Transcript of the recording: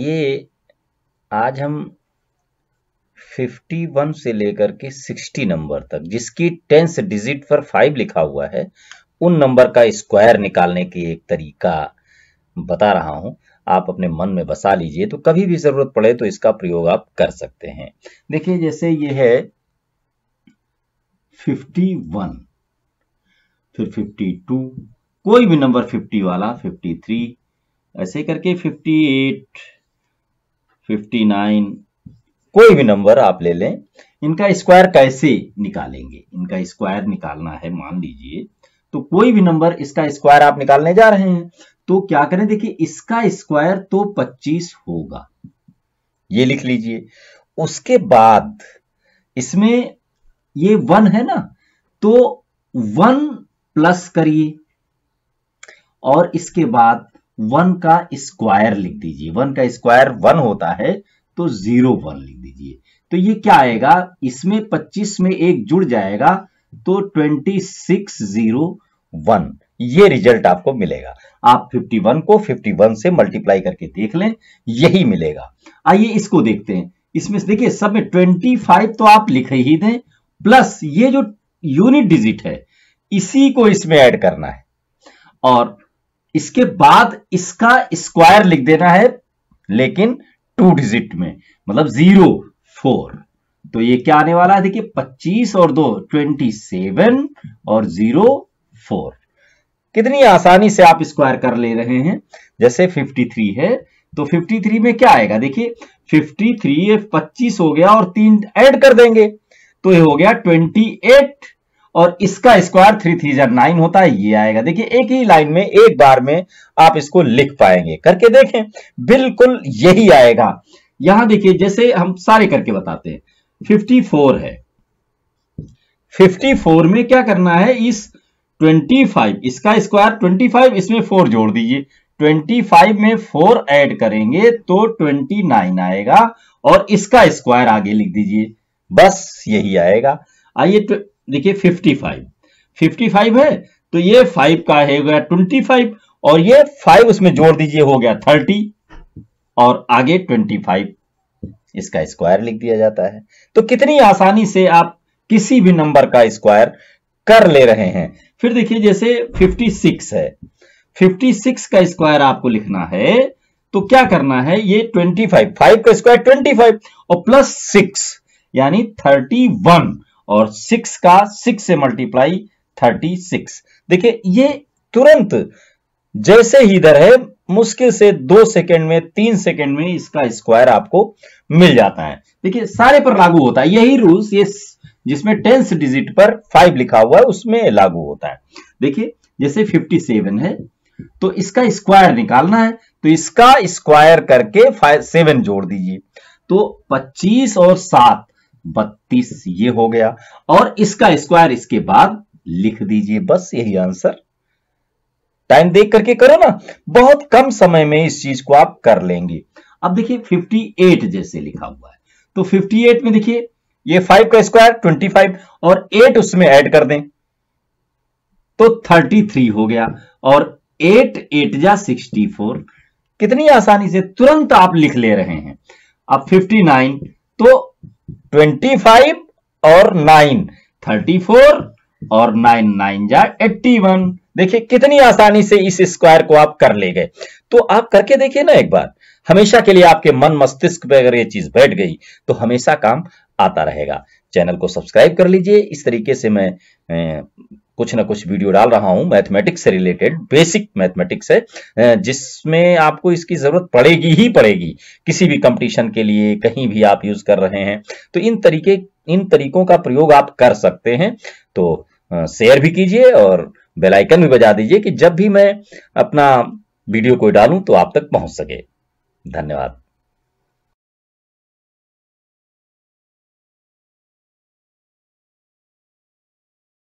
आइए आज हम 51 से लेकर के 60 नंबर तक जिसकी 10th डिजिट पर 5 लिखा हुआ है उन नंबर का स्क्वायर निकालने की एक तरीका बता रहा हूं। आप अपने मन में बसा लीजिए, तो कभी भी जरूरत पड़े तो इसका प्रयोग आप कर सकते हैं। देखिए जैसे ये है 51, फिर 52, कोई भी नंबर 50 वाला, 53, ऐसे करके 58, 59, कोई भी नंबर आप ले लें। इनका स्क्वायर कैसे निकालेंगे? इनका स्क्वायर निकालना है, मान लीजिए तो कोई भी नंबर इसका स्क्वायर आप निकालने जा रहे हैं तो क्या करें? देखिए इसका स्क्वायर तो 25 होगा, ये लिख लीजिए। उसके बाद इसमें ये 1 है ना, तो 1 प्लस करिए और इसके बाद 1 का स्क्वायर लिख दीजिए। 1 का स्क्वायर 1 होता है तो 01 लिख दीजिए। तो ये क्या आएगा? इसमें 25 में एक जुड़ जाएगा तो 2601 ये रिजल्ट आपको मिलेगा। आप 51 को 51 से मल्टीप्लाई करके देख लें, यही मिलेगा। आइए इसको देखते हैं। इसमें देखिए सब में 25 तो आप लिख ही दें, प्लस ये जो यूनिट डिजिट है इसी को इसमें ऐड करना है और इसके बाद इसका स्क्वायर लिख देना है, लेकिन 2 डिजिट में, मतलब 04। तो ये क्या आने वाला है? देखिए 25 और 2 27 और 04। कितनी आसानी से आप स्क्वायर कर ले रहे हैं। जैसे 53 है तो 53 में क्या आएगा? देखिए 53 ये 25 हो गया और 3 ऐड कर देंगे तो ये हो गया 28 और इसका स्क्वायर 3 3 9 होता है, ये आएगा। देखिए एक ही लाइन में एक बार में आप इसको लिख पाएंगे। करके देखें, बिल्कुल यही आएगा। यहां देखिए जैसे हम सारे करके बताते हैं। 54 है, 54 में क्या करना है? इस 25 इसका स्क्वायर 25, इसमें 4 जोड़ दीजिए। 25 में 4 ऐड करेंगे तो 29 आएगा और इसका स्क्वायर आगे लिख दीजिए, बस यही आएगा। आइए देखिए 55 है तो ये 5 का है गया 25 और ये 5 उसमें जोड़ दीजिए, हो गया 30 और आगे 25 इसका स्क्वायर लिख दिया जाता है। तो कितनी आसानी से आप किसी भी नंबर का स्क्वायर कर ले रहे हैं। फिर देखिए जैसे 56 है, 56 का स्क्वायर आपको लिखना है तो क्या करना है? ये 25, 5 का स्क्वायर 25 और प्लस 6 यानी 31 और 6 का 6 से मल्टीप्लाई 36। देखिए ये तुरंत जैसे ही इधर है, मुश्किल से 2 सेकंड में 3 सेकंड में इसका स्क्वायर आपको मिल जाता है। देखिए सारे पर लागू होता है यही रूल्स, ये जिसमें 10th डिजिट पर 5 लिखा हुआ है उसमें लागू होता है। देखिए जैसे 57 है तो इसका स्क्वायर निकालना है तो इसका स्क्वायर करके 7 जोड़ दीजिए तो 25 और 7 32 ये हो गया और इसका स्क्वायर इसके बाद लिख दीजिए, बस यही आंसर। टाइम देख करके करो ना, बहुत कम समय में इस चीज को आप कर लेंगे। अब देखिए 58 जैसे लिखा हुआ है तो 58 में देखिए ये 5 का स्क्वायर 25 और 8 उसमें ऐड कर दें तो 33 हो गया और 8 8 जा 64। कितनी आसानी से तुरंत आप लिख ले रहे हैं। अब 59 तो 25 और 9 34 और 9 9 जा 81। देखिए कितनी आसानी से इस स्क्वायर को आप कर ले गए। तो आप करके देखिए ना एक बार, हमेशा के लिए आपके मन मस्तिष्क पे अगर ये चीज बैठ गई तो हमेशा काम आता रहेगा। चैनल को सब्सक्राइब कर लीजिए। इस तरीके से मैं कुछ ना कुछ वीडियो डाल रहा हूं मैथमेटिक्स से रिलेटेड, बेसिक मैथमेटिक्स है, जिसमें आपको इसकी जरूरत पड़ेगी ही पड़ेगी। किसी भी कंपटीशन के लिए कहीं भी आप यूज कर रहे हैं तो इन तरीकों का प्रयोग आप कर सकते हैं। तो शेयर भी कीजिए और बेल आइकन भी बजा दीजिए कि जब भी मैं अपना वीडियो कोई डालूं तो आप तक पहुंच सके। धन्यवाद।